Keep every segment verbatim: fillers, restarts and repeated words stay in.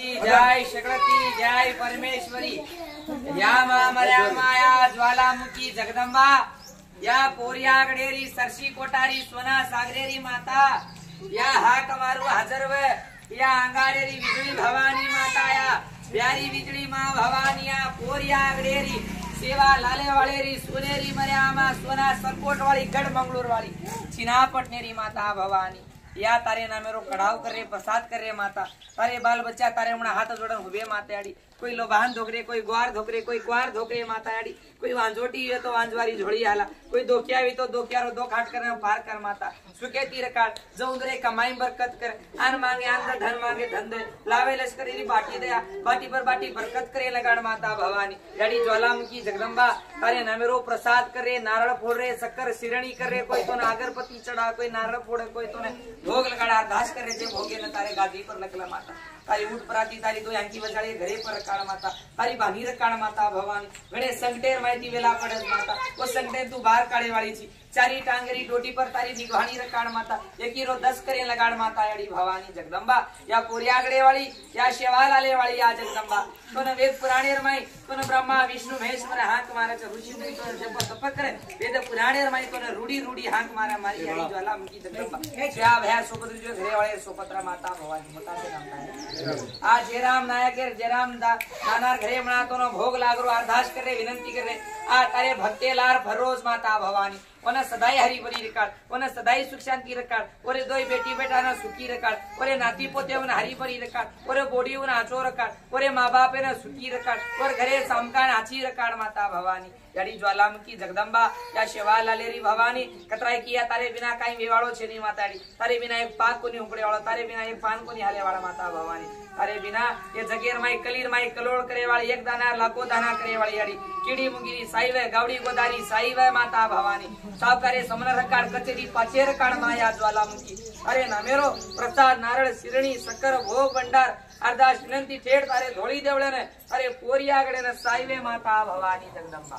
जय शक्ति जय परमेश्वरी या मां मर्या माया ज्वालामुखी जगदंबा या पोरियागडेरी सरसी कोटारी सोना सागरेरी माता या हा कमारू हजरव या अंगारेरी विजली भवानी माता या प्यारी बिजली मां भवानी या पोरियागडेरी सेवा लाले वालेरी सोनेरी मर्या मां सोना सरकोट वाली गढ़ मंगलोर वाली चिनापटनेरी माता भवानी या तारे नामेरो कढ़ाव करे प्रसाद करे माता तारे बाल बच्चा तारे हमणा हाथ जोड़न हुबे माते आड़ी कोई लोबान धोकरे कोई ग्वार धोकरे कोई ग्वार धोकरे माता आड़ी कोई वांजोटी है तो वांजवारी झोड़ी हाला कोई दोकिया भी तो दोकियारो दो खाट करने पार कर माता सुकेती रकाट जौंदरे कमाई बरकत कर आन मांगे आन धन मांगे धन दे लावे लश्कर री बाटी दया बाटी पर बाटी बरकत करे लगाड़ माता भवानी जड़ी ज्वालामुखी जगदंबा तारे नामेरो प्रसाद करे नारळ फोड़ रे शक्कर सिरणी करे कोई तो अगरबत्ती चढ़ा कोई नारळ फोड़े कोई तो भोग लगाड़ा अरदास करे जे भोगे न तारे गादी पर लगला माता तारी ऊट पराती तारी दो यांकी वजाड़े घरे पर काळ माता तारी बानी रकाळ माता भवानी घणे संकटेर माहिती वेला पड़े माता वो संकटेर तू बाहर काढे वाली छी चारी टांगरी डोटी पर तारी दिघवाणी रकाड़ माता एकीरो दस करे लगाड़ माता याड़ी भवानी जगदंबा या पोरियागड़े वाली या शेवालाले वाली या जगदंबा तो न वेद पुराणेर माई तो न ब्रह्मा विष्णु महेश मरे हाथ मारे छ ऋषि मुनि तो जप तप करे वेद पुराणेर माई तो न रूडी रूडी हाथ मारे मारी याड़ी ज्वालामुखी जगदंबा श्या भया सुभद्र जो घरे वाले सुभद्रा माता भवानी माता से नाम है आ जयराम नायक जयराम दा नानार घरे मना तो न भोग लागरो अरदास करे विनंती करे आ तारे भक्ते लार भरोस माता भवानी ओने सदाई हरी भरी रकाड़ ओने सदाई सुख शांति रकाड़ ओरे दोई बेटी बेटा ना सुखी रकाड़ ओरे नाती पोते ओने हरी भरी रकाड़ ओरे बोडी ओने आचो रकाड़ ओरे माँ बाप ने सुखी रकाड़ और घरे सामकान आची रकाड़ माता भवानी याड़ी ज्वालामुखी जगदंबा या शेवालालेरी भवानी कतराई किया तारे बिना काई वेवाड़ो छे नी माताड़ी तारे बिना एक पाक कोनी उकड़े वाला तारे बिना एक पान कोनी हाले वाला माता भवानी तारे बिना ये जगेर माई कलीर माई कलोड़ करे वाली एक दाना लाखों दाना करे वाली याड़ी कीड़ी मुंगीरी साई वे गावड़ी गोदारी साई वे माता भवानी साव करे समन रकाड़ कचेरी पाचे रकाड़ माया ज्वालामुखी अरे नामेरो प्रसाद नारळ सिरणी शक्कर भोग भंडार अरदास विनंती ठेठ तारे धोड़ी देवळे ने अरे पोरियागड़े ने साई वे माता भवानी जगदंबा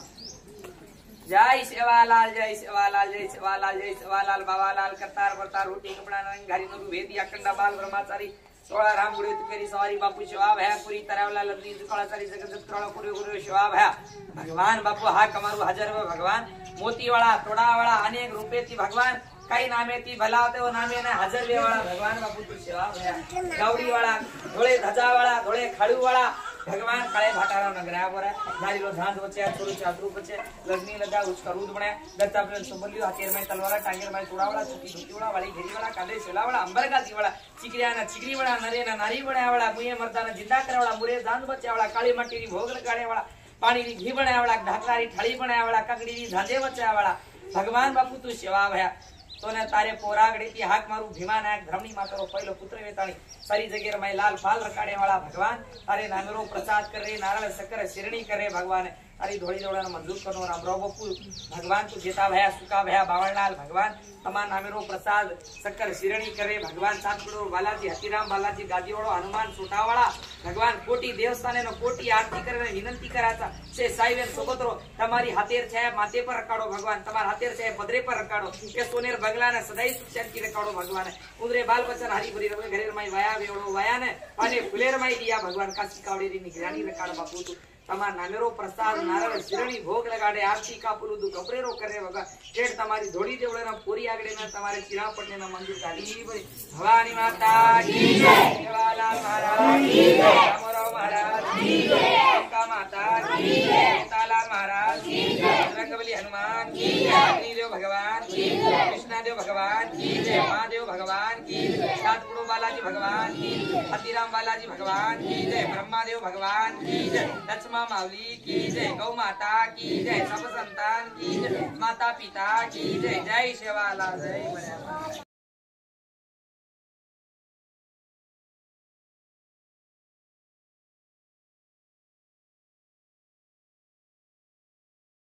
जय सेवालाल जय सेवालाल जय सेवालाल जय सेवालाल बाबालाल करतार बरतार रोटी कपड़ा रंग घारी नो वेदी अखंडा बाल ब्रह्मचारी सोळा राम गुड़े तुकेरी सवारी बापू शिवा भया पूरी तरवला लंदी दुकाळा सारी जगत जत्रोळा पुरे गुरु शिवा भया भगवान बापू हा कमारू हाजर व भगवान मोती वाला तोड़ा वाला अनेक रूपे थी भगवान कई नामे थी भला ते वो नामे ने हाजर वे वाला भगवान बापू तू शिवा भया गावड़ी वाला धोळे धजा वाला धोळे खाड़ू वाला भगवान काले भाटारा नगरा बोरा नारी लो झांझ बचे छोरू चादरू बचे लग्नी लगा उसका रूद बने दत्ता प्रेम संबलियो हाथेर में तलवार टांगेर में चूड़ा वाला छुटी धोती वाला वाली घेरी वाला काले सेला वाला अंबर गाती वाला चिकरिया ना चिकरी वाला नरे ना नारी बने वाला मुए मर्दा ना जिंदा करे वाला मुरे झांझ बचे वाला काली मट्टी री भोग लगाड़े वाला पानी री घी बने वाला ढाकरा री थाली बने वाला ककड़ी री झांझे बचे वाला भगवान बापू तू सेवा भया तो ने तारे पोरागड़ी की हाक मारू भीमा नायक धर्मनी मातारो पहलो पुत्र वेताणी सारी जगह में लाल फाल रकाड़े वाला भगवान तारे नामेरो प्रसाद करे नारळ शक्कर सिरणी करे भगवान तारी धोड़ी जोड़ा मंजूर करो राम रो बपू भगवान तू जेता भया सुका भया बावळलाल भगवान तमा नामेरो प्रसाद शक्कर सिरणी करे भगवान सातपुड़ो बालाजी हतीराम बालाजी गादीवाड़ो हनुमान सोटावाड़ा भगवान कोटी देवस्थाने नो कोटी आरती करे विनंती कराता से साईवेन सोगतरो तमारी हाथेर छे माथे पर रकाड़ो भगवान तमार हाथेर छे पदरे पर रकाड़ो के सोनेर बगला ने सदाई सुख शांति रकाड़ो भगवान उदरे बाल बच्चा हरी भरी रवे घरेर माई वाया वेवड़ो वाया ने अने फुलेर माई दिया भगवान काशी कावड़ेरी निगरानी रकाड़ो बापू तू तमार नामेरो प्रसाद नारळ सिरणी भोग लगाड़े आरती का पुलु दु कपरेरो करे वगा जेड तमारी धोड़ी देवळे ना पूरी आगड़े ना तमारे चिरापटने ना मंदिर काढी भवानी माता की जय सेवालाल महाराज की जय रामराव महाराज की जय का माता की जय तालाल महाराज की जय रंगबली हनुमान की जय अग्निदेव भगवान की जय कृष्णदेव भगवान की जय महादेव भगवान की जय सातपुड़ो बालाजी भगवान की जय हतीराम बालाजी भगवान की जय ब्रह्मादेव भगवान की जय लक्ष्मण मावली की जय गौ माता की जय सब संतान की जय माता पिता की जय जय सेवालाल जय